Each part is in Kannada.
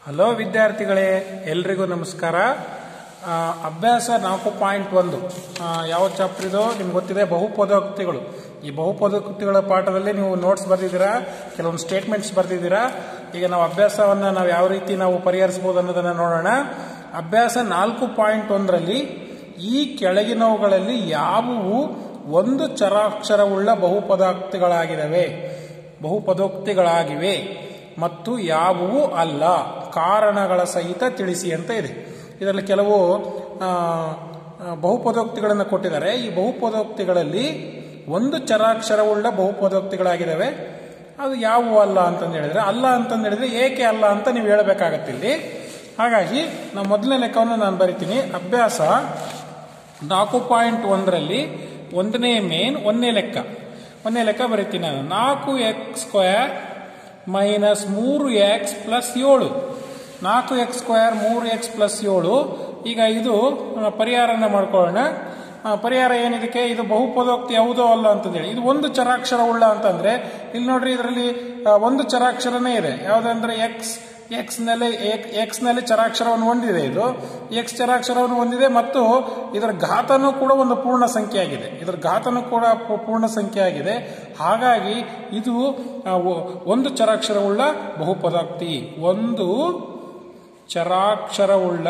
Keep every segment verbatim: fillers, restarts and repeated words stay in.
ಹಲೋ ವಿದ್ಯಾರ್ಥಿಗಳೇ, ಎಲ್ರಿಗೂ ನಮಸ್ಕಾರ. ಅಭ್ಯಾಸ ನಾಲ್ಕು ಪಾಯಿಂಟ್ ಒಂದು ಯಾವ ಚಾಪ್ಟರ್ ಇದೋ ನಿಮ್ಗೆ ಗೊತ್ತಿದೆ, ಬಹುಪದೋಕ್ತಿಗಳು. ಈ ಬಹುಪದೋಕ್ತಿಗಳ ಪಾಠದಲ್ಲಿ ನೀವು ನೋಟ್ಸ್ ಬರೆದಿದ್ದೀರಾ, ಕೆಲವೊಂದು ಸ್ಟೇಟ್ಮೆಂಟ್ಸ್ ಬರೆದಿದ್ದೀರಾ. ಈಗ ನಾವು ಅಭ್ಯಾಸವನ್ನು ನಾವು ಯಾವ ರೀತಿ ನಾವು ಪರಿಹರಿಸಬಹುದು ಅನ್ನೋದನ್ನು ನೋಡೋಣ. ಅಭ್ಯಾಸ ನಾಲ್ಕು ಪಾಯಿಂಟ್ ಒಂದರಲ್ಲಿ ಈ ಕೆಳಗಿನವುಗಳಲ್ಲಿ ಯಾವುವು ಒಂದು ಚರಾಕ್ಷರವುಳ್ಳ ಬಹುಪದೋಕ್ತಿಗಳಾಗಿವೆ ಬಹುಪದೋಕ್ತಿಗಳಾಗಿವೆ ಮತ್ತು ಯಾವುವು ಅಲ್ಲ, ಕಾರಣಗಳ ಸಹಿತ ತಿಳಿಸಿ ಅಂತ ಇದೆ. ಇದರಲ್ಲಿ ಕೆಲವು ಬಹುಪದೋಕ್ತಿಗಳನ್ನು ಕೊಟ್ಟಿದ್ದಾರೆ. ಈ ಬಹುಪದೋಕ್ತಿಗಳಲ್ಲಿ ಒಂದು ಚರಾಕ್ಷರವುಳ್ಳ ಬಹುಪದೋಕ್ತಿಗಳಾಗಿದ್ದಾವೆ. ಅದು ಯಾವುವು ಅಲ್ಲ ಅಂತಂದು ಹೇಳಿದ್ರೆ, ಅಲ್ಲ ಅಂತಂದು ಹೇಳಿದ್ರೆ ಏಕೆ ಅಲ್ಲ ಅಂತ ನೀವು ಹೇಳಬೇಕಾಗತ್ತೆ ಇಲ್ಲಿ. ಹಾಗಾಗಿ ನಾವು ಮೊದಲನೇ ಲೆಕ್ಕವನ್ನು ನಾನು ಬರಿತೀನಿ. ಅಭ್ಯಾಸ ನಾಲ್ಕು ಪಾಯಿಂಟ್ ಒಂದರಲ್ಲಿ ಒಂದನೇ ಮೇನ್ ಒಂದನೇ ಲೆಕ್ಕ ಒಂದನೇ ಲೆಕ್ಕ ಬರಿತೀನಿ ನಾನು. ನಾಲ್ಕು ಎಕ್ಸ್ ಸ್ಕ್ವೇರ್ ಮೈನಸ್ ಮೂರು ಎಕ್ಸ್ ಪ್ಲಸ್ ಏಳು. ನಾಲ್ಕು ಎಕ್ಸ್ ಸ್ಕ್ವೇರ್ ಮೂರು ಎಕ್ಸ್ ಪ್ಲಸ್ ಏಳು. ಈಗ ಇದು ಪರಿಹಾರನ ಮಾಡ್ಕೊಳ್ಳೋಣ. ಪರಿಹಾರ ಏನಿದಕ್ಕೆ, ಇದು ಬಹುಪದೋಕ್ತಿ ಯಾವುದೋ ಅಲ್ಲ ಅಂತಂದೇಳಿ. ಇದು ಒಂದು ಚರಾಕ್ಷರ ಉಳ್ಳ ಅಂತಂದ್ರೆ ಇಲ್ಲಿ ನೋಡ್ರಿ, ಇದರಲ್ಲಿ ಒಂದು ಚರಾಕ್ಷರನೇ ಇದೆ. ಯಾವುದಂದ್ರೆ ಎಕ್ಸ್ ಎಕ್ಸ್ ನಲ್ಲಿ ಎಕ್ಸ್ ನಲ್ಲಿ ಚರಾಕ್ಷರವನ್ನು ಹೊಂದಿದೆ. ಇದು ಎಕ್ಸ್ ಚರಾಕ್ಷರವನ್ನು ಹೊಂದಿದೆ ಮತ್ತು ಇದರ ಘಾತನೂ ಕೂಡ ಒಂದು ಪೂರ್ಣ ಸಂಖ್ಯೆ ಆಗಿದೆ. ಇದರ ಘಾತನೂ ಕೂಡ ಪೂರ್ಣ ಸಂಖ್ಯೆ ಆಗಿದೆ. ಹಾಗಾಗಿ ಇದು ಒಂದು ಚರಾಕ್ಷರವುಳ್ಳ ಬಹುಪದೋಕ್ತಿ. ಒಂದು ಚರಾಕ್ಷರವುಳ್ಳ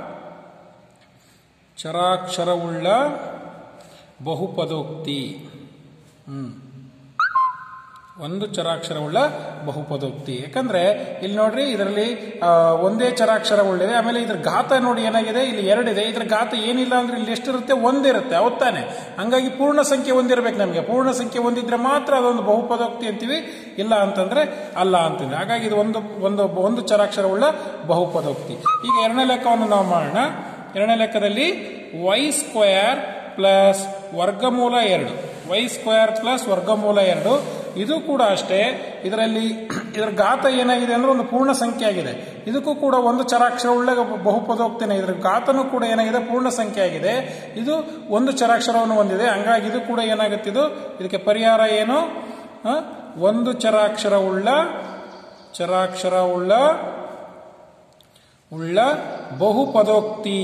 ಚರಾಕ್ಷರವುಳ್ಳ ಬಹುಪದೋಕ್ತಿ. ಹ್ಮ್ ಒಂದು ಚರಾಕ್ಷರವುಳ್ಳ ಬಹುಪದೋಕ್ತಿ. ಯಾಕಂದ್ರೆ ಇಲ್ಲಿ ನೋಡ್ರಿ, ಇದರಲ್ಲಿ ಒಂದೇ ಚರಾಕ್ಷರ ಉಳ್ಳಿದೆ. ಆಮೇಲೆ ಇದ್ರ ಘಾತ ನೋಡಿ ಏನಾಗಿದೆ, ಇಲ್ಲಿ ಎರಡಿದೆ. ಇದ್ರ ಘಾತ ಏನಿಲ್ಲ ಅಂದ್ರೆ ಇಲ್ಲಿ ಎಷ್ಟಿರುತ್ತೆ, ಒಂದಿರುತ್ತೆ. ಅವತ್ತಾನೆ. ಹಂಗಾಗಿ ಪೂರ್ಣ ಸಂಖ್ಯೆ ಹೊಂದಿರಬೇಕು ನಮಗೆ. ಪೂರ್ಣ ಸಂಖ್ಯೆ ಹೊಂದಿದ್ರೆ ಮಾತ್ರ ಅದೊಂದು ಬಹುಪದೋಕ್ತಿ ಅಂತೀವಿ, ಇಲ್ಲ ಅಂತಂದ್ರೆ ಅಲ್ಲ ಅಂತೀವಿ. ಹಾಗಾಗಿ ಇದು ಒಂದು ಒಂದು ಒಂದು ಚರಾಕ್ಷರವುಳ್ಳ ಬಹುಪದೋಕ್ತಿ. ಈಗ ಎರಡನೇ ಲೆಕ್ಕವನ್ನು ನಾವು ಮಾಡೋಣ. ಎರಡನೇ ಲೆಕ್ಕದಲ್ಲಿ ವೈ ಸ್ಕ್ವೇರ್ ಪ್ಲಸ್ ವರ್ಗಮೂಲ ಎರಡು ವೈ ಸ್ಕ್ವೇರ್ ಪ್ಲಸ್ ವರ್ಗಮೂಲ ಎರಡು. ಇದು ಕೂಡ ಅಷ್ಟೇ. ಇದರಲ್ಲಿ ಇದರ ಘಾತ ಏನಾಗಿದೆ ಅಂದ್ರೆ ಒಂದು ಪೂರ್ಣ ಸಂಖ್ಯೆ ಆಗಿದೆ. ಇದಕ್ಕೂ ಕೂಡ ಒಂದು ಚರಾಕ್ಷರವುಳ್ಳ ಬಹುಪದೋಕ್ತಿನೇ. ಇದರ ಘಾತನೂ ಕೂಡ ಏನಾಗಿದೆ, ಪೂರ್ಣ ಸಂಖ್ಯೆ ಆಗಿದೆ. ಇದು ಒಂದು ಚರಾಕ್ಷರವನ್ನು ಹೊಂದಿದೆ. ಹಂಗಾಗಿ ಇದು ಕೂಡ ಏನಾಗುತ್ತೆ, ಇದು ಇದಕ್ಕೆ ಪರಿಹಾರ ಏನು, ಒಂದು ಚರಾಕ್ಷರವುಳ್ಳ ಚರಾಕ್ಷರವುಳ್ಳ ಉಳ್ಳ ಬಹುಪದೋಕ್ತಿ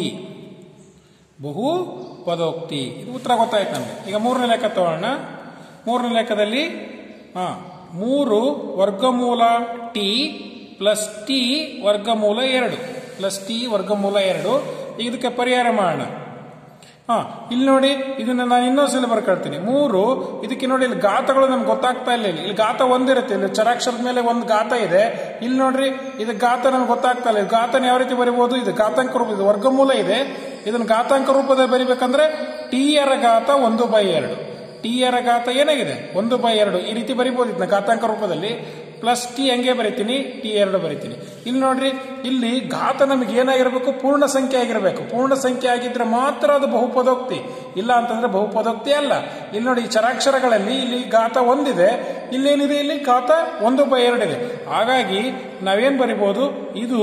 ಬಹುಪದೋಕ್ತಿ. ಇದು ಉತ್ತರ ಗೊತ್ತಾಯ್ತು ನಮಗೆ. ಈಗ ಮೂರನೇ ಲೆಕ್ಕ ತಗೋಣ. ಮೂರನೇ ಲೆಕ್ಕದಲ್ಲಿ ಹಾ ಮೂರು ವರ್ಗಮೂಲ ಟಿ ಪ್ಲಸ್ ಟಿ ವರ್ಗಮೂಲ ಎರಡು ಪ್ಲಸ್ ಟಿ ವರ್ಗಮೂಲ ಎರಡು. ಇದಕ್ಕೆ ಪರಿಹಾರ ಮಾಡೋಣ. ಹಾ ಇಲ್ಲಿ ನೋಡಿ, ಇದನ್ನ ನಾನು ಇನ್ನೊಂದ್ಸಲ ಬರ್ಕೊಳ್ತೀನಿ. ಮೂರು ಇದಕ್ಕೆ ನೋಡಿ, ಇಲ್ಲಿ ಘಾತಗಳು ನಮ್ಗೆ ಗೊತ್ತಾಗ್ತಾ ಇಲ್ಲ. ಇಲ್ಲಿ ಇಲ್ಲಿ ಘಾತ ಒಂದಿರುತ್ತೆ. ಇಲ್ಲಿ ಚರಾಕ್ಷರದ ಮೇಲೆ ಒಂದು ಘಾತ ಇದೆ. ಇಲ್ಲಿ ನೋಡ್ರಿ, ಇದು ಘಾತ ನಮ್ಗೆ ಗೊತ್ತಾಗ್ತಾ ಇಲ್ಲ. ಘಾತನ ಯಾವ ರೀತಿ ಬರಿಬಹುದು, ಇದು ಘಾತಾಂಕ ರೂಪ, ಇದು ವರ್ಗಮೂಲ ಇದೆ. ಇದನ್ನ ಘಾತಾಂಕ ರೂಪದಲ್ಲಿ ಬರಿಬೇಕಂದ್ರೆ ಟಿ ಯರ ಘಾತ ಒಂದು ಬೈ ಎರಡು. ಟಿ ಯರ ಘಾತ ಏನಾಗಿದೆ, ಒಂದು ಬೈ ಎರಡು. ಈ ರೀತಿ ಬರಿಬಹುದು ಇದನ್ನ ಘಾತಾಂಕ ರೂಪದಲ್ಲಿ. ಪ್ಲಸ್ ಟಿ ಹಂಗೆ ಬರಿತೀನಿ, ಟಿ ಎರಡು ಬರಿತೀನಿ. ಇಲ್ಲಿ ನೋಡ್ರಿ, ಇಲ್ಲಿ ಘಾತ ನಮಗೆ ಏನಾಗಿರ್ಬೇಕು, ಪೂರ್ಣ ಸಂಖ್ಯೆ ಆಗಿರ್ಬೇಕು. ಪೂರ್ಣ ಸಂಖ್ಯೆ ಆಗಿದ್ರೆ ಮಾತ್ರ ಅದು ಬಹುಪದೋಕ್ತಿ, ಇಲ್ಲ ಅಂತಂದ್ರೆ ಬಹುಪದೋಕ್ತಿ ಅಲ್ಲ. ಇಲ್ಲಿ ನೋಡಿ, ಈ ಚರಾಕ್ಷರಗಳಲ್ಲಿ ಇಲ್ಲಿ ಘಾತ ಒಂದಿದೆ, ಇಲ್ಲೇನಿದೆ, ಇಲ್ಲಿ ಘಾತ ಒಂದು ಬೈ ಎರಡಿದೆ. ಹಾಗಾಗಿ ನಾವೇನ್ ಬರಿಬಹುದು, ಇದು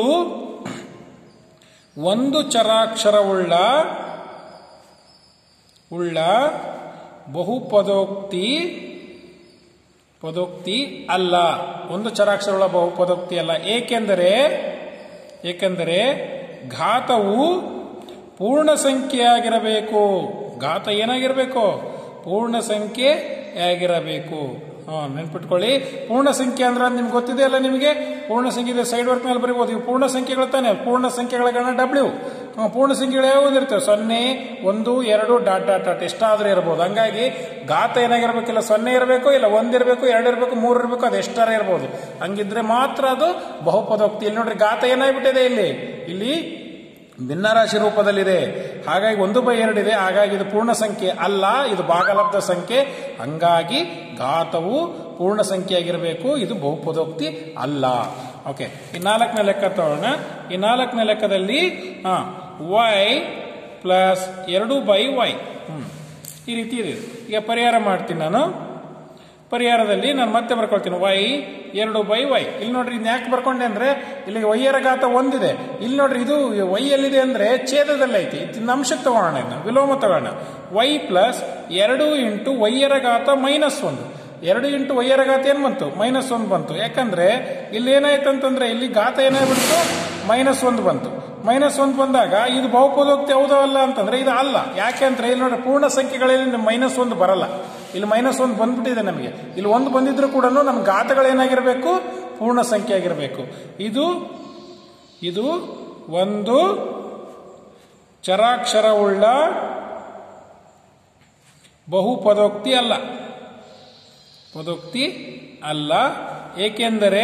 ಒಂದು ಚರಾಕ್ಷರವುಳ್ಳ ಉಳ್ಳ ಬಹುಪದೋಕ್ತಿ ಪದೋಕ್ತಿ ಅಲ್ಲ. ಒಂದು ಚರಾಕ್ಷರವುಳ್ಳ ಬಹುಪದೋಕ್ತಿ ಅಲ್ಲ. ಏಕೆಂದರೆ ಏಕೆಂದರೆ ಘಾತವು ಪೂರ್ಣ ಸಂಖ್ಯೆಯಾಗಿರಬೇಕು. ಘಾತ ಏನಾಗಿರಬೇಕು, ಪೂರ್ಣ ಸಂಖ್ಯೆ ಆಗಿರಬೇಕು. ಹಾ ನೆನ್ಪಿಟ್ಕೊಳ್ಳಿ. ಪೂರ್ಣ ಸಂಖ್ಯೆ ಅಂದ್ರೆ ನಿಮ್ಗೆ ಗೊತ್ತಿದೆ ಅಲ್ಲ, ನಿಮಗೆ ಪೂರ್ಣ ಸಂಖ್ಯೆ ಸೈಡ್ ವರ್ಕ್ ಮೇಲೆ ಬರೀಬಹುದು. ಇವು ಪೂರ್ಣ ಸಂಖ್ಯೆಗಳು ತಾನೆ. ಪೂರ್ಣ ಸಂಖ್ಯೆಗಳ ಗಣ ಡಬ್ಲ್ಯೂ. ಪೂರ್ಣ ಸಂಖ್ಯೆಗಳು ಯಾವ್ದು ಇರ್ತವೆ, ಸೊನ್ನೆ, ಒಂದು, ಎರಡು, ಡಾಟ್ ಡಾಟ್ ಡಾಟ್ ಎಷ್ಟಾದ್ರೂ ಇರಬಹುದು. ಹಂಗಾಗಿ ಘಾತ ಏನಾಗಿರ್ಬೇಕಿಲ್ಲ, ಸೊನ್ನೆ ಇರಬೇಕು, ಇಲ್ಲ ಒಂದಿರಬೇಕು, ಎರಡು ಇರಬೇಕು, ಮೂರು ಇರಬೇಕು, ಅದು ಎಷ್ಟಾರ ಇರಬಹುದು. ಹಂಗಿದ್ರೆ ಮಾತ್ರ ಅದು ಬಹುಪದೋಕ್ತಿ. ಇಲ್ಲಿ ನೋಡ್ರಿ, ಘಾತ ಏನಾಗ್ಬಿಟ್ಟಿದೆ, ಇಲ್ಲಿ ಇಲ್ಲಿ ಭಿನ್ನರಾಶಿ ರೂಪದಲ್ಲಿದೆ. ಹಾಗಾಗಿ ಒಂದು ಬೈ ಎರಡಿದೆ. ಹಾಗಾಗಿ ಇದು ಪೂರ್ಣ ಸಂಖ್ಯೆ ಅಲ್ಲ, ಇದು ಭಾಗಲಬ್ಧ ಸಂಖ್ಯೆ. ಹಂಗಾಗಿ ಘಾತವು ಪೂರ್ಣ ಸಂಖ್ಯೆ ಆಗಿರಬೇಕು, ಇದು ಬಹುಪದೋಕ್ತಿ ಅಲ್ಲ. ಓಕೆ, ಈ ನಾಲ್ಕನೇ ಲೆಕ್ಕ ತಗೋಣ. ಈ ನಾಲ್ಕನೇ ಲೆಕ್ಕದಲ್ಲಿ ಹಾ ವೈ ಪ್ಲಸ್ ಎರಡು ಬೈ ವೈ ಹ್ಮ್ ಈ ರೀತಿ ಇದೆ. ಈಗ ಪರಿಹಾರ ಮಾಡ್ತೀನಿ ನಾನು. ಪರಿಹಾರದಲ್ಲಿ ನಾನು ಮತ್ತೆ ಬರ್ಕೊಳ್ತೀನಿ, ವೈ ಎರಡು ಬೈ ವೈ. ಇಲ್ಲಿ ನೋಡ್ರಿ, ಇನ್ನು ಯಾಕೆ ಬರ್ಕೊಂಡೆ ಅಂದ್ರೆ, ಇಲ್ಲಿ ವೈಯರ ಘಾತ ಒಂದಿದೆ. ಇಲ್ಲಿ ನೋಡ್ರಿ, ಇದು ವೈ ಎಲ್ಲಿದೆ ಅಂದ್ರೆ ಛೇದದಲ್ಲಿ ಐತಿ. ಇದನ್ನ ಅಂಶಕ್ಕೆ ತಗೋಣ, ಇದನ್ನ ವಿಲೋಮ ತಗೋಣ. ವೈ ಪ್ಲಸ್ ಎರಡು ಇಂಟು ವೈಯರ ಘಾತ ಮೈನಸ್ ಒಂದು. ಎರಡು ಇಂಟು ವೈಯರ ಘಾತ ಏನು ಬಂತು ಮೈನಸ್ ಒಂದು ಬಂತು. ಯಾಕಂದ್ರೆ ಇಲ್ಲಿ ಏನಾಯ್ತು ಅಂತಂದ್ರೆ ಇಲ್ಲಿ ಘಾತ ಏನಾಗ್ಬಿಡ್ತು ಮೈನಸ್ ಒಂದು ಬಂತು. ಮೈನಸ್ ಒಂದು ಬಂದಾಗ ಇದು ಬಹುಪದೋಕ್ತಿ ಹೌದೋ ಅಲ್ಲ ಅಂತಂದ್ರೆ ಇದು ಅಲ್ಲ. ಯಾಕೆ ಅಂದ್ರೆ ಇಲ್ಲಿ ನೋಡ್ರಿ ಪೂರ್ಣ ಸಂಖ್ಯೆಗಳಲ್ಲಿ ಮೈನಸ್ ಒಂದು ಬರಲ್ಲ. ಇಲ್ಲಿ ಮೈನಸ್ ಒಂದು ಬಂದ್ಬಿಟ್ಟಿದೆ ನಮಗೆ. ಇಲ್ಲಿ ಒಂದು ಬಂದಿದ್ರು ಕೂಡ ನಮ್ಮ ಘಾತಗಳೇನಾಗಿರ್ಬೇಕು ಪೂರ್ಣ ಸಂಖ್ಯೆ ಆಗಿರಬೇಕು. ಇದು ಇದು ಒಂದು ಚರಾಕ್ಷರವುಳ್ಳ ಬಹುಪದೋಕ್ತಿ ಅಲ್ಲ, ಪದೋಕ್ತಿ ಅಲ್ಲ. ಏಕೆಂದರೆ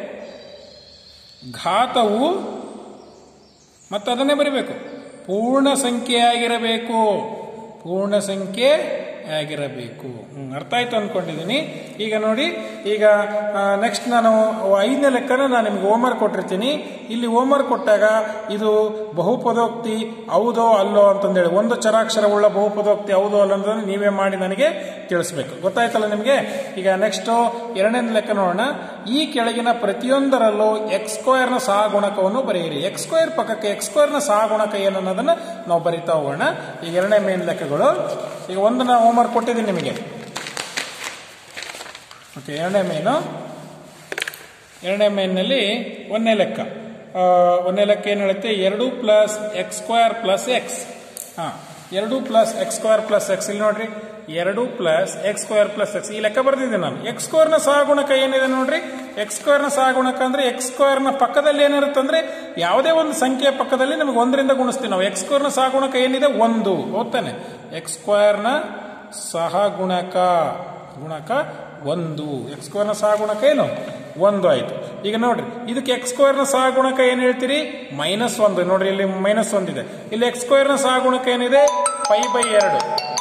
ಘಾತವು ಮತ್ತದನ್ನೇ ಬರೀಬೇಕು ಪೂರ್ಣ ಸಂಖ್ಯೆಯಾಗಿರಬೇಕು, ಪೂರ್ಣ ಸಂಖ್ಯೆ ಆಗಿರಬೇಕು. ಅರ್ಥ ಆಯ್ತು ಅನ್ಕೊಂಡಿದ್ದೀನಿ. ಈಗ ನೋಡಿ, ಈಗ ನೆಕ್ಸ್ಟ್ ನಾನು ಐದನೇ ಲೆಕ್ಕನ ನಾನು ನಿಮ್ಗೆ ಹೋಮ್ವರ್ಕ್ ಕೊಟ್ಟಿರ್ತೀನಿ. ಇಲ್ಲಿ ಹೋಮ್ವರ್ಕ್ ಕೊಟ್ಟಾಗ ಇದು ಬಹುಪದೋಕ್ತಿ ಹೌದೋ ಅಲ್ಲೋ ಅಂತಂದೇಳಿ, ಒಂದು ಚರಾಕ್ಷರವುಳ್ಳ ಬಹುಪದೋಕ್ತಿ ಹೌದೋ ಅಲ್ಲೋ ಅಂತ ನೀವೇ ಮಾಡಿ ನನಗೆ ತಿಳಿಸ್ಬೇಕು. ಗೊತ್ತಾಯ್ತಲ್ಲ ನಿಮಗೆ? ಈಗ ನೆಕ್ಸ್ಟ್ ಎರಡನೇ ಲೆಕ್ಕ ನೋಡೋಣ. ಈ ಕೆಳಗಿನ ಪ್ರತಿಯೊಂದರಲ್ಲೂ ಎಕ್ಸ್ ಸ್ಕ್ವೇರ್ನ ಸಹಗುಣಕವನ್ನು ಬರೆಯಿರಿ. ಎಕ್ಸ್ ಸ್ಕ್ವೇರ್ ಪಕ್ಕಕ್ಕೆ ಎಕ್ಸ್ ಸ್ಕ್ವೇರ್ನ ಸಹಗುಣಕ ಏನನ್ನೋದನ್ನ ನಾವು ಬರಿತಾ ಹೋಗೋಣ. ಈಗ ಎರಡನೇ ಮೇನ್ ಲೆಕ್ಕಗಳು. ಈಗ ಒಂದು ನಾವು ಹೋಮ್ವರ್ಕ್ ಕೊಟ್ಟಿದ್ದೀನಿ ನಿಮಗೆ. ಓಕೆ, ಎರಡನೇ ಮೇನು ಎರಡನೇ ಮೇನ್ನಲ್ಲಿ ಒಂದನೇ ಲೆಕ್ಕ ಒಂದನೇ ಲೆಕ್ಕ ಏನು ಹೇಳುತ್ತೆ? ಎರಡು plus x square plus x. ಹಾ, ಎರಡು plus x square plus x. ಇಲ್ಲಿ ನೋಡ್ರಿ, ಎರಡು plus x square plus x ಈ ಲೆಕ್ಕ ಬರ್ದಿದ್ದೀನಿ ನಾನು. ಎಕ್ಸ್ ಸ್ಕ್ವೇರ್ ನ ಸಹಗುಣಕ ಏನಿದೆ ನೋಡ್ರಿ. ಎಕ್ಸ್ ಸ್ಕ್ವೇರ್ ನ ಸಹಗುಣಕ ಅಂದ್ರೆ ಎಕ್ಸ್ ಸ್ಕ್ವೇರ್ ನ ಪಕ್ಕದಲ್ಲಿ ಏನಿರುತ್ತೆ ಅಂದ್ರೆ ಯಾವುದೇ ಒಂದು ಸಂಖ್ಯೆಯ ಪಕ್ಕದಲ್ಲಿ ನಮಗೆ ಒಂದರಿಂದ ಗುಣಿಸ್ತೀವಿ ನಾವು. ಎಕ್ಸ್ ಸ್ಕ್ವೇರ್ ನ ಸಹಗುಣಕ ಏನಿದೆ ಒಂದು, ಹೌದಾನೆ? ಎಕ್ಸ್ ಸ್ಕ್ವೇರ್ ನ ಸಹಗುಣಕ ಗುಣಕ ಒಂದು. ಎಕ್ಸ್ ಸ್ಕ್ವೇರ್ ನ ಸಹಗುಣಕ ಏನು? ಒಂದು ಆಯ್ತು. ಈಗ ನೋಡ್ರಿ, ಇದಕ್ಕೆ ಎಕ್ಸ್ ಸ್ಕ್ವೇರ್ ನ ಸಹಗುಣಕ ಏನ್ ಹೇಳ್ತೀರಿ? ಮೈನಸ್ ಒಂದು. ನೋಡ್ರಿ, ಇಲ್ಲಿ ಮೈನಸ್ ಒಂದಿದೆ. ಇಲ್ಲಿ ಎಕ್ಸ್ ಸ್ಕ್ವೇರ್ ನ ಸಹಗುಣಕ ಏನಿದೆ? ಪೈ ಬೈ ಎರಡು,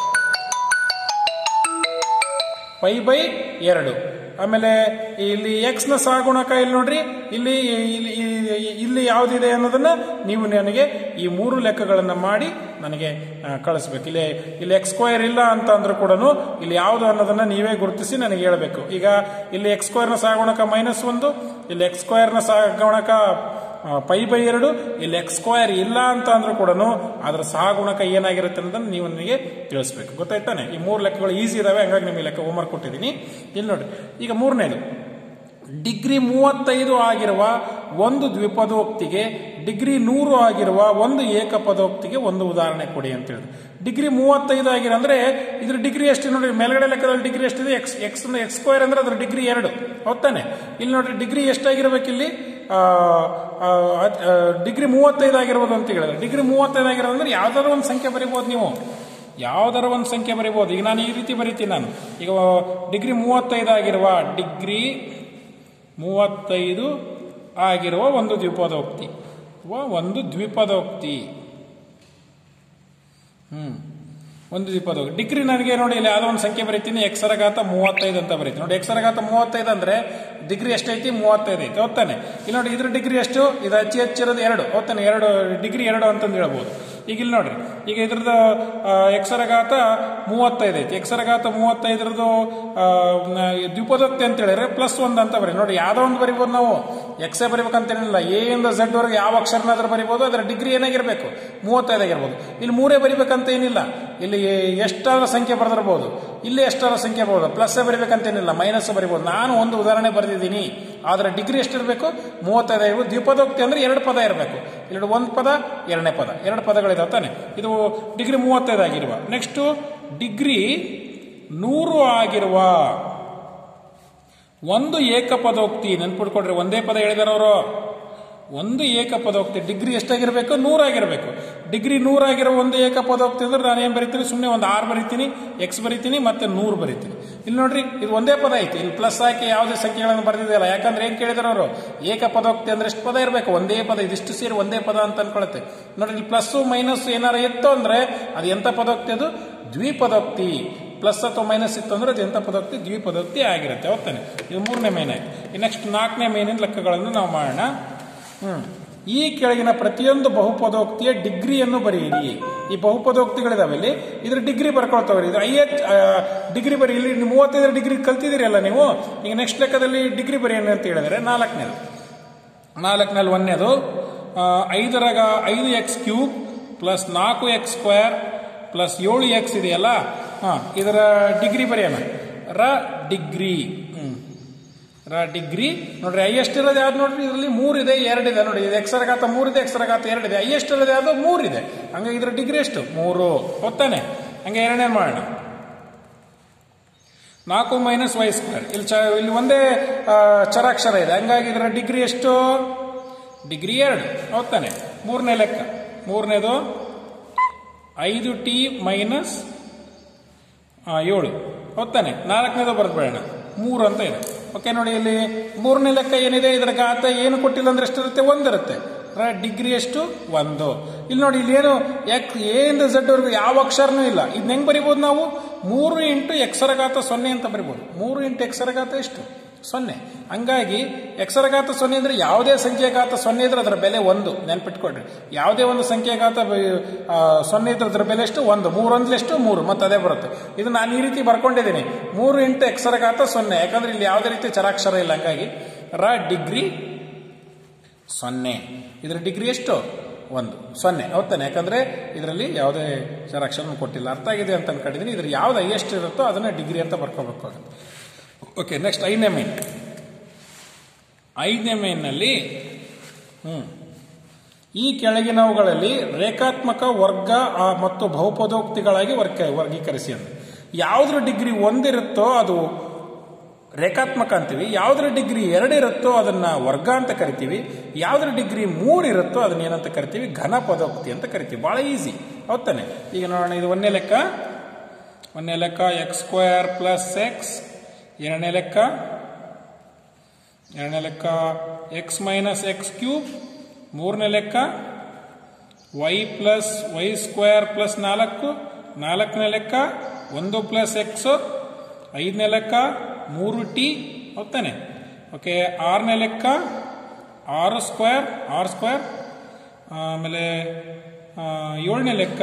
ಪೈ ಬೈ ಎರಡು. ಆಮೇಲೆ ಇಲ್ಲಿ ಎಕ್ಸ್ ನ ಸಹಗುಣಕ ಇಲ್ಲಿ ನೋಡ್ರಿ, ಇಲ್ಲಿ ಇಲ್ಲಿ ಯಾವ್ದಿದೆ ಅನ್ನೋದನ್ನ ನೀವು ನನಗೆ ಈ ಮೂರು ಲೆಕ್ಕಗಳನ್ನ ಮಾಡಿ ನನಗೆ ಕಳಿಸ್ಬೇಕು. ಇಲ್ಲಿ ಇಲ್ಲಿ ಎಕ್ಸ್ ಸ್ಕ್ವೇರ್ ಇಲ್ಲ ಅಂತ ಅಂದ್ರೂ ಕೂಡ ಇಲ್ಲಿ ಯಾವುದು ಅನ್ನೋದನ್ನ ನೀವೇ ಗುರುತಿಸಿ ನನಗೆ ಹೇಳ್ಬೇಕು. ಈಗ ಇಲ್ಲಿ ಎಕ್ಸ್ ಸ್ಕ್ವೇರ್ ನ ಸಹಗುಣಕ ಮೈನಸ್ ಒಂದು, ಇಲ್ಲಿ ಎಕ್ಸ್ ಸ್ಕ್ವೇರ್ ನ ಸಹಗುಣಕ ಪೈ ಬೈ ಎರಡು, ಇಲ್ಲಿ ಎಕ್ಸ್ ಸ್ಕ್ವೇರ್ ಇಲ್ಲ ಅಂತ ಅಂದ್ರೂ ಕೂಡ ಅದರ ಸಹಗುಣಕ ಏನಾಗಿರುತ್ತೆ ಅನ್ನೋದನ್ನ ನೀವು ನನಗೆ ತಿಳಿಸ್ಬೇಕು. ಗೊತ್ತಾಯ್ತಾನೆ? ಈ ಮೂರು ಲೆಕ್ಕಗಳು ಈಸಿ ಇದಾವೆ, ಹಂಗಾಗಿ ನಿಮಗೆ ಲೆಕ್ಕ ಹೋಮ್ವರ್ಕ್ ಕೊಟ್ಟಿದ್ದೀನಿ. ಇಲ್ಲಿ ನೋಡಿ, ಈಗ ಮೂರನೇದು, ಡಿಗ್ರಿ ಮೂವತ್ತೈದು ಆಗಿರುವ ಒಂದು ದ್ವಿಪದೋಕ್ತಿಗೆ ಡಿಗ್ರಿ ನೂರು ಆಗಿರುವ ಒಂದು ಏಕಪದೋಕ್ತಿಗೆ ಒಂದು ಉದಾಹರಣೆ ಕೊಡಿ ಅಂತ ಹೇಳಿದ್ರು. ಡಿಗ್ರಿ ಮೂವತ್ತೈದು ಆಗಿರೋ ಅಂದ್ರೆ ಇದ್ರ ಡಿಗ್ರಿ ಎಷ್ಟು ನೋಡಿ, ಮೇಲ್ಗಡೆ ಲೆಕ್ಕದಲ್ಲಿ ಡಿಗ್ರಿ ಎಷ್ಟಿದೆ? ಎಕ್ಸ್ ಎಕ್ಸ್ ಎಕ್ಸ್ ಸ್ಕ್ವೇರ್ ಅಂದ್ರೆ ಅದ್ರ ಡಿಗ್ರಿ ಎರಡು, ಹೌದಾನೆ? ಇಲ್ಲಿ ನೋಡ್ರಿ, ಡಿಗ್ರಿ ಎಷ್ಟಾಗಿರ್ಬೇಕು ಇಲ್ಲಿ? ಡಿಗ್ರಿ ಮೂವತ್ತೈದು ಆಗಿರ್ಬೋದು ಅಂತ ಹೇಳಿದ್ರೆ, ಡಿಗ್ರಿ ಮೂವತ್ತೈದು ಆಗಿರೋದು ಅಂದ್ರೆ ಯಾವ್ದಾದ್ರು ಒಂದು ಸಂಖ್ಯೆ ಬರೀಬಹುದು ನೀವು, ಯಾವ್ದಾರ ಒಂದು ಸಂಖ್ಯೆ ಬರೀಬಹುದು. ಈಗ ನಾನು ಈ ರೀತಿ ಬರೀತೀನಿ. ನಾನು ಈಗ ಡಿಗ್ರಿ ಮೂವತ್ತೈದು ಆಗಿರುವ ಡಿಗ್ರಿ ಮೂವತ್ತೈದು ಆಗಿರುವ ಒಂದು ದ್ವಿಪದೋಕ್ತಿ ಒಂದು ದ್ವಿಪದೋಕ್ತಿ ಹ್ಮ್ ಒಂದು ದ್ವಿಪದೋಕ್ತಿ ಡಿಗ್ರಿ ನನಗೆ ನೋಡಿ, ಇಲ್ಲಿ ಯಾವ್ದೋ ಒಂದು ಸಂಖ್ಯೆ ಬರೀತೀನಿ, ಎಕ್ಸರ ಘಾತ ಮೂವತ್ತೈದು ಅಂತ ಬರೀತೀನಿ. ನೋಡಿ, ಎಕ್ಸರ ಘಾತ ಮೂವತ್ತೈದು ಅಂದ್ರೆ ಡಿಗ್ರಿ ಎಷ್ಟೈತಿ? ಮೂವತ್ತೈದು ಐತಿ, ಹೌದಾನೆ? ಇಲ್ಲಿ ನೋಡಿ, ಇದ್ರ ಡಿಗ್ರಿ ಎಷ್ಟು? ಇದು ಹಚ್ಚಿ ಹಚ್ಚಿರೋದು ಎರಡು, ಹೌದಾನೆ? ಎರಡು ಡಿಗ್ರಿ ಎರಡು ಅಂತಂದು ಹೇಳ್ಬೋದು. ಈಗ ಇಲ್ಲಿ ನೋಡ್ರಿ, ಈಗ ಇದ್ರದ್ದು ಎಕ್ಸರ ಘಾತ ಮೂವತ್ತೈದು ಐತಿ. ಎಕ್ಸರ ಘಾತ ಮೂವತ್ತೈದರದು ದ್ವಿಪದೋಕ್ತಿ ಅಂತ ಹೇಳಿದ್ರೆ ಪ್ಲಸ್ ಒಂದು ಅಂತ ಬರೀ. ನೋಡಿ, ಯಾವ್ದೋ ಒಂದು ಬರಿಬೋದು ನಾವು, ಎಕ್ಸೇ ಬರಿಬೇಕಂತ ಏನಿಲ್ಲ. ಎ ಇಂದ ಝೆಡ್ ವರೆಗೆ ಯಾವ ಅಕ್ಷರನಾದ್ರೂ ಬರಿಬೋದು, ಅದರ ಡಿಗ್ರಿ ಏನಾಗಿರ್ಬೇಕು? ಮೂವತ್ತೈದು ಆಗಿರ್ಬೋದು. ಇಲ್ಲಿ ಮೂರೇ ಬರಿಬೇಕಂತ ಏನಿಲ್ಲ, ಇಲ್ಲಿ ಎಷ್ಟಾದ್ರೂ ಸಂಖ್ಯೆ ಬರೆದಿರ್ಬೋದು, ಇಲ್ಲಿ ಎಷ್ಟಾದ್ರೂ ಸಂಖ್ಯೆ ಬರಬಹುದು. ಪ್ಲಸ್ ಬರಿಬೇಕಂತ ಏನಿಲ್ಲ, ಮೈನಸ್ ಬರಿಬಹುದು. ನಾನು ಒಂದು ಉದಾಹರಣೆ ಬರೆದಿದ್ದೀನಿ, ಆದ್ರೆ ಡಿಗ್ರಿ ಎಷ್ಟಿರಬೇಕು? ಮೂವತ್ತೈದು ಇರ್ಬೋದು. ದ್ವಿಪದೋಕ್ತಿ ಅಂದ್ರೆ ಎರಡು ಪದ ಇರಬೇಕು. ಇಲ್ಲಿ ಒಂದು ಪದ, ಎರಡನೇ ಪದ, ಎರಡು ಪದಗಳಿದಾವೆ ತಾನೆ. ಇದು ಡಿಗ್ರಿ ಮೂವತ್ತೈದು ಆಗಿರುವ. ನೆಕ್ಸ್ಟ್ ಡಿಗ್ರಿ ನೂರು ಆಗಿರುವ ಒಂದು ಏಕಪದೋಕ್ತಿ. ನೆನ್ಪಿಡ್ಕೊಡ್ರಿ, ಒಂದೇ ಪದ ಹೇಳಿದಾರವರು. ಒಂದು ಏಕಪದೋಕ್ತಿ ಡಿಗ್ರಿ ಎಷ್ಟಾಗಿರ್ಬೇಕು? ನೂರಾಗಿರ್ಬೇಕು. ಡಿಗ್ರಿ ನೂರಾಗಿರೋ ಒಂದು ಏಕಪದೋಕ್ತಿ ಅಂದ್ರೆ ನಾನು ಏನ್ ಬರೀತೀನಿ? ಸುಮ್ಮನೆ ಒಂದು ಆರ್ ಬರೀತೀನಿ, ಎಕ್ಸ್ ಬರೀತೀನಿ, ಮತ್ತೆ ನೂರು ಬರೀತೀನಿ. ಇಲ್ಲಿ ನೋಡ್ರಿ, ಇದು ಒಂದೇ ಪದ ಐತಿ. ಇಲ್ಲಿ ಪ್ಲಸ್ ಹಾಕಿ ಯಾವುದೇ ಸಂಖ್ಯೆಗಳನ್ನು ಬರೆದಿದೆಯಲ್ಲ. ಯಾಕಂದ್ರೆ ಏನ್ ಕೇಳಿದಾರೆ ಅವರು? ಏಕಪದೋಕ್ತಿ ಅಂದ್ರೆ ಎಷ್ಟು ಪದ ಇರಬೇಕು? ಒಂದೇ ಪದ. ಇದಿಷ್ಟು ಸೇರಿ ಒಂದೇ ಪದ ಅಂತ ಅನ್ಕೊಳತ್ತೆ. ನೋಡ್ರಿ, ಇಲ್ಲಿ ಪ್ಲಸ್ ಮೈನಸ್ ಏನಾರ ಇತ್ತು ಅಂದ್ರೆ ಅದು ಎಂತ ಪದೋಕ್ತಿ? ಅದು ದ್ವಿಪದೋಕ್ತಿ. ಪ್ಲಸ್ ಅಥವಾ ಮೈನಸ್ ಇತ್ತು ಅಂದ್ರೆ ಅದು ಎಂತ ಪದೋಕ್ತಿ? ದ್ವಿಪದೋಕ್ತಿ ಆಗಿರುತ್ತೆ, ಹೌದಾನೆ? ಇದು ಮೂರನೇ ಮೇನ್ ಆಯ್ತು. ನೆಕ್ಸ್ಟ್ ನಾಲ್ಕನೇ ಮೇನಿನ ಲೆಕ್ಕಗಳನ್ನು ನಾವು ಮಾಡೋಣ. ಹ್ಮ್ ಈ ಕೆಳಗಿನ ಪ್ರತಿಯೊಂದು ಬಹುಪದೋಕ್ತಿಯ ಡಿಗ್ರಿಯನ್ನು ಬರೆಯಿರಿ. ಈ ಬಹುಪದೋಕ್ತಿಗಳಿದಾವೆ, ಇಲ್ಲಿ ಇದ್ರ ಡಿಗ್ರಿ ಬರ್ಕೊಳ್ತಾವ್ರಿ. ಇದು ಐ ಎಚ್ ಡಿಗ್ರಿ ಬರೀ. ಇಲ್ಲಿ ಮೂವತ್ತೈದರ ಡಿಗ್ರಿ ಕಲ್ತಿದ್ದೀರಿ ಅಲ್ಲ ನೀವು. ಈಗ ನೆಕ್ಸ್ಟ್ ಲೆಕ್ಕದಲ್ಲಿ ಡಿಗ್ರಿ ಬರೆಯೋಣ ಅಂತ ಹೇಳಿದ್ರೆ ನಾಲ್ಕನೇದು ನಾಲ್ಕನೇದು ಒಂದೇದು ಐದರಾಗ ಐದು ಎಕ್ಸ್ ಕ್ಯೂಬ್ ಪ್ಲಸ್ ನಾಲ್ಕು ಎಕ್ಸ್ ಸ್ಕ್ವೇರ್ ಪ್ಲಸ್ ಏಳು ಎಕ್ಸ್ ಇದೆಯಲ್ಲ, ಹಾ ಇದರ ಡಿಗ್ರಿ ಬರೆಯೋಣ. ರ ಡಿಗ್ರಿ. ಹ್ಮ್ ರ ಡಿಗ್ರಿ ನೋಡ್ರಿ. ಹೈಯೆಸ್ಟ್ ಇರೋದು ಯಾವ್ದು ನೋಡ್ರಿ, ಇದರಲ್ಲಿ ಮೂರಿದೆ ಎರಡಿದೆ ನೋಡಿ. ಇದು ಎಕ್ಸರ ಘಾತ ಮೂರಿದೆ, ಎಕ್ಸರ ಘಾತ ಎರಡಿದೆ. ಹೈಯೆಸ್ಟ್ ಇರೋದು ಯಾವ್ದು ಮೂರಿದೆ. ಹಂಗಾಗಿ ಇದ್ರ ಡಿಗ್ರಿ ಎಷ್ಟು? ಮೂರು. ಗೊತ್ತಾನೆ? ಹಂಗೆ ಎರಡನೇ ಮಾಡೋಣ. ನಾಲ್ಕು ಮೈನಸ್ ವೈ ಸ್ಕ್ವೇರ್. ಇಲ್ಲಿ ಚ ಇಲ್ಲಿ ಒಂದೇ ಚರಾಕ್ಷರ ಇದೆ, ಹಂಗಾಗಿ ಇದರ ಡಿಗ್ರಿ ಎಷ್ಟು? ಡಿಗ್ರಿ ಎರಡು. ಹೌದಾನೆ? ಮೂರನೇ ಲೆಕ್ಕ. ಮೂರನೇದು ಐದು ಟಿ ಮೈನಸ್ ಏಳು. ಹೌದಾನೆ? ನಾಲ್ಕನೇದು ಬರೆದ್ಬೇಡ, ಮೂರು ಅಂತ ಇದೆ. ಓಕೆ ನೋಡಿ, ಇಲ್ಲಿ ಮೂರನೇ ಲೆಕ್ಕ ಏನಿದೆ, ಇದರ ಘಾತ ಏನು ಕೊಟ್ಟಿಲ್ಲ ಅಂದ್ರೆ ಎಷ್ಟಿರುತ್ತೆ? ಒಂದಿರುತ್ತೆ. ಡಿಗ್ರಿ ಎಷ್ಟು? ಒಂದು. ಇಲ್ಲಿ ನೋಡಿ, ಇಲ್ಲಿ ಏನು ಎಕ್ಸ್ ಎ ಇಂದ ಝಡ್ ವರೆಗೂ ಯಾವ ಅಕ್ಷರನೂ ಇಲ್ಲ. ಇದನ್ನ ಹೆಂಗ್ ಬರಿಬಹುದು ನಾವು? ಮೂರು ಇಂಟು ಎಕ್ಸರ ಘಾತ ಸೊನ್ನೆ ಅಂತ ಬರಿಬಹುದು. ಮೂರು ಇಂಟು ಎಕ್ಸರ ಘಾತ ಎಷ್ಟು? ಸೊನ್ನೆ. ಹಂಗಾಗಿ ಎಕ್ಸರ ಘಾತ ಸೊನ್ನೆ ಅಂದ್ರೆ ಯಾವುದೇ ಸಂಖ್ಯೆ ಘಾತ ಸೊನ್ನೆ ಇದ್ರೆ ಅದರ ಬೆಲೆ ಒಂದು. ನೆನ್ಪಿಟ್ಕೊಡ್ರಿ, ಯಾವುದೇ ಒಂದು ಸಂಖ್ಯೆ ಘಾತ ಸೊನ್ನೆ ಇದ್ರೆ ಅದರ ಬೆಲೆ ಎಷ್ಟು? ಒಂದು. ಮೂರೊಂದ್ಲೆ ಎಷ್ಟು? ಮೂರು. ಮತ್ತೆ ಅದೇ ಬರುತ್ತೆ. ಇದು ನಾನು ಈ ರೀತಿ ಬರ್ಕೊಂಡಿದ್ದೀನಿ, ಮೂರು ಇಂಟು ಎಕ್ಸರ ಘಾತ ಸೊನ್ನೆ. ಯಾಕಂದ್ರೆ ಇಲ್ಲಿ ಯಾವುದೇ ರೀತಿ ಚರಾಕ್ಷರ ಇಲ್ಲ, ಹಂಗಾಗಿ ರ ಡಿಗ್ರಿ ಸೊನ್ನೆ. ಇದರ ಡಿಗ್ರಿ ಎಷ್ಟು? ಒಂದು. ಸೊನ್ನೆ. ಹೌದಾನೆ? ಯಾಕಂದ್ರೆ ಇದರಲ್ಲಿ ಯಾವುದೇ ಚರಾಕ್ಷರ ಕೊಟ್ಟಿಲ್ಲ. ಅರ್ಥ ಆಗಿದೆ ಅಂತ ಅನ್ಕೊಂಡಿದ್ದೀನಿ. ಇದ್ರ ಯಾವ್ದು ಹೈಯೆಸ್ಟ್ ಇರುತ್ತೋ ಅದನ್ನ ಡಿಗ್ರಿ ಅಂತ ಬರ್ಕೋಬೇಕಾಗುತ್ತೆ. ಓಕೆ, ನೆಕ್ಸ್ಟ್ ಐದನೇ ಮೇನ್. ಐದನೇ ಮೇನ್ನಲ್ಲಿ ಹ್ಮ್ ಈ ಕೆಳಗಿನವುಗಳಲ್ಲಿ ರೇಖಾತ್ಮಕ ವರ್ಗ ಮತ್ತು ಬಹುಪದೋಕ್ತಿಗಳಾಗಿ ವರ್ಗ ವರ್ಗೀಕರಿಸಿ ಅಂತ. ಯಾವುದ್ರ ಡಿಗ್ರಿ ಒಂದಿರುತ್ತೋ ಅದು ರೇಖಾತ್ಮಕ ಅಂತೀವಿ. ಯಾವುದ್ರ ಡಿಗ್ರಿ ಎರಡಿರುತ್ತೋ ಅದನ್ನ ವರ್ಗ ಅಂತ ಕರಿತೀವಿ. ಯಾವುದ್ರ ಡಿಗ್ರಿ ಮೂರು ಇರುತ್ತೋ ಅದನ್ನ ಏನಂತ ಕರಿತೀವಿ? ಘನ ಪದೋಕ್ತಿ ಅಂತ ಕರಿತೀವಿ. ಬಹಳ ಈಸಿ. ಹೌದಾನೆ? ಈಗ ನೋಡೋಣ, ಇದು ಒಂದನೇ ಲೆಕ್ಕ. ಒಂದನೇ ಲೆಕ್ಕ ಎಕ್ಸ್ ಸ್ಕ್ವೇರ್ ಪ್ಲಸ್ ಎಕ್ಸ್. ಎರಡನೇ ಲೆಕ್ಕ ಎರಡನೇ ಲೆಕ್ಕ ಎಕ್ಸ್ ಮೈನಸ್ ಎಕ್ಸ್ ಕ್ಯೂಬ್. ಮೂರನೇ ಲೆಕ್ಕ y plus y square plus ನಾಲ್ಕು. ನಾಲ್ಕನೇ ಲೆಕ್ಕ ಒಂದು ಪ್ಲಸ್ ಎಕ್ಸ್. ಐದನೇ ಲೆಕ್ಕ ಮೂರು ಟಿ. ಹೌದಾನೆ? ಓಕೆ, ಆರನೇ ಲೆಕ್ಕ ಆರು ಸ್ಕ್ವೇರ್ ಆರ್ ಸ್ಕ್ವೇರ್. ಆಮೇಲೆ ಏಳನೇ ಲೆಕ್ಕ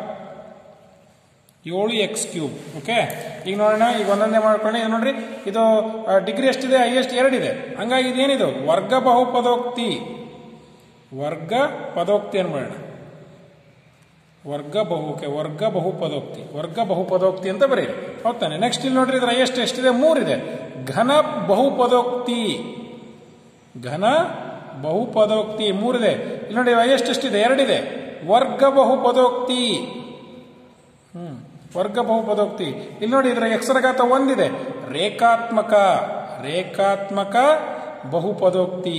ಏಳು ಎಕ್ಸ್ ಕ್ಯೂಬ್. ಓಕೆ, ಈಗ ನೋಡೋಣ. ಈಗ ಒಂದೊಂದೇ ಮಾಡ್ಕೊಂಡು ಇದು ನೋಡ್ರಿ, ಇದು ಡಿಗ್ರಿ ಎಷ್ಟಿದೆ? ಹೈಯೆಸ್ಟ್ ಎರಡಿದೆ. ಹಂಗಾಗಿ ಇದೇನಿದು? ವರ್ಗ ಬಹುಪದೋಕ್ತಿ. ವರ್ಗ ಪದೋಕ್ತಿ ಅನ್ಬೋಣ. ವರ್ಗ ಬಹು ಓಕೆ ವರ್ಗ ಬಹುಪದೋಕ್ತಿ. ವರ್ಗ ಬಹುಪದೋಕ್ತಿ ಅಂತ ಬರೀರಿ. ಹೌದಾನೆ? ನೆಕ್ಸ್ಟ್ ಇಲ್ಲಿ ನೋಡ್ರಿ, ಇದ್ರ ಹೈಯೆಸ್ಟ್ ಎಷ್ಟಿದೆ? ಮೂರಿದೆ. ಘನ ಬಹುಪದೋಕ್ತಿ. ಘನ ಬಹುಪದೋಕ್ತಿ ಮೂರಿದೆ. ಇಲ್ಲಿ ನೋಡಿ, ಹೈಯೆಸ್ಟ್ ಎಷ್ಟಿದೆ? ಎರಡಿದೆ. ವರ್ಗ ಬಹುಪದೋಕ್ತಿ. ಹ್ಮ್ ವರ್ಗ ಬಹುಪದೋಕ್ತಿ. ಇಲ್ಲಿ ನೋಡಿ, ಇದರ ಎಕ್ಸರ ಘಾತ ಒಂದಿದೆ. ರೇಖಾತ್ಮಕ. ರೇಖಾತ್ಮಕ ಬಹುಪದೋಕ್ತಿ.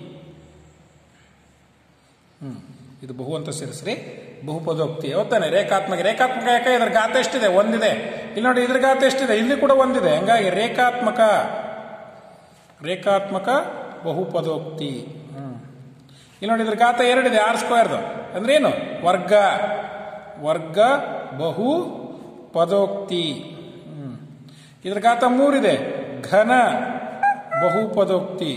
ಹ್ಮ್ ಇದು ಬಹು ಅಂತ ಸೇರಿಸ್ರಿ. ಬಹುಪದೋಕ್ತಿ. ಹೌದಾನೆ? ರೇಖಾತ್ಮಕ. ರೇಖಾತ್ಮಕ ಯಾಕೆ? ಇದರ ಘಾತ ಎಷ್ಟಿದೆ? ಒಂದಿದೆ. ಇಲ್ಲಿ ನೋಡಿ, ಇದ್ರ ಘಾತ ಎಷ್ಟಿದೆ? ಇಲ್ಲಿ ಕೂಡ ಒಂದಿದೆ. ಹಂಗಾಗಿ ರೇಖಾತ್ಮಕ. ರೇಖಾತ್ಮಕ ಬಹುಪದೋಕ್ತಿ. ಹ್ಮ್ ಇಲ್ಲಿ ನೋಡಿ, ಇದ್ರ ಘಾತ ಎರಡಿದೆ. ಆರ್ ಸ್ಕ್ವೇರ್ದು ಅಂದ್ರೆ ಏನು? ವರ್ಗ. ವರ್ಗ ಬಹು ಪದೋಕ್ತಿ. ಹ್ಮ್ ಇದ್ರ ಘಾತ ಮೂರಿದೆ. ಘನ ಬಹುಪದೋಕ್ತಿ.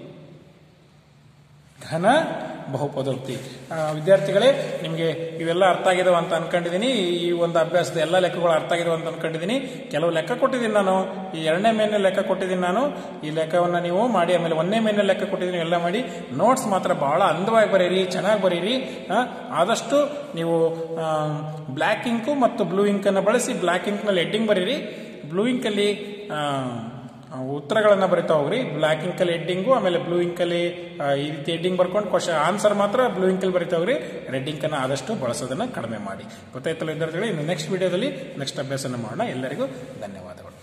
ಘನ ಬಹುಪದೋಕ್ತಿ. ವಿದ್ಯಾರ್ಥಿಗಳೇ, ನಿಮಗೆ ಇವೆಲ್ಲ ಅರ್ಥ ಆಗಿದಾವ ಅಂತ ಅನ್ಕೊಂಡಿದ್ದೀನಿ. ಈ ಒಂದು ಅಭ್ಯಾಸದ ಎಲ್ಲ ಲೆಕ್ಕಗಳು ಅರ್ಥ ಆಗಿದಾವ ಅಂತ ಅನ್ಕೊಂಡಿದ್ದೀನಿ. ಕೆಲವು ಲೆಕ್ಕ ಕೊಟ್ಟಿದ್ದೀನಿ ನಾನು. ಈ ಎರಡನೇ ಮೇನೆ ಲೆಕ್ಕ ಕೊಟ್ಟಿದ್ದೀನಿ ನಾನು. ಈ ಲೆಕ್ಕವನ್ನು ನೀವು ಮಾಡಿ. ಆಮೇಲೆ ಒಂದನೇ ಮೇನೆ ಲೆಕ್ಕ ಕೊಟ್ಟಿದ್ದೀನಿ, ಎಲ್ಲ ಮಾಡಿ. ನೋಟ್ಸ್ ಮಾತ್ರ ಬಹಳ ಅಂದವಾಗಿ ಬರೀರಿ, ಚೆನ್ನಾಗಿ ಬರೀರಿ. ಆದಷ್ಟು ನೀವು ಬ್ಲ್ಯಾಕ್ ಇಂಕು ಮತ್ತು ಬ್ಲೂ ಇಂಕ್ ಅನ್ನು ಬಳಸಿ ಬ್ಲ್ಯಾಕ್ ಇಂಕ್ ನಲ್ಲಿ ಹೆಡ್ಡಿಂಗ್ ಬರೀರಿ. ಬ್ಲೂ ಇಂಕ್ ಅಲ್ಲಿ ಉತ್ತರಗಳನ್ನ ಬರಿತಾ ಹೋಗ್ರಿ. ಬ್ಲ್ಯಾಕ್ ಇಂಕ್ ಅಲ್ಲಿ ಹೆಡ್ಡಿಂಗು, ಆಮೇಲೆ ಬ್ಲೂ ಇಂಕ್ ಅಲ್ಲಿ ಈ ರೀತಿ ಹೆಡ್ಡಿಂಗ್ ಬರ್ಕೊಂಡು ಕ್ವಶನ್ ಆನ್ಸರ್ ಮಾತ್ರ ಬ್ಲೂ ಇಂಕ್ ಅಲ್ಲಿ ಬರಿತಾ ಹೋಗ್ರಿ. ರೆಡ್ ಇಂಕ್ ಅನ್ನ ಆದಷ್ಟು ಬಳಸೋದನ್ನ ಕಡಿಮೆ ಮಾಡಿ. ಗೊತ್ತಾಯ್ತಲ್ಲ ವಿದ್ಯಾರ್ಥಿಗಳು? ಇನ್ನು ನೆಕ್ಸ್ಟ್ ವಿಡಿಯೋದಲ್ಲಿ ನೆಕ್ಸ್ಟ್ ಅಭ್ಯಾಸನ ಮಾಡೋಣ. ಎಲ್ಲರಿಗೂ ಧನ್ಯವಾದಗಳು.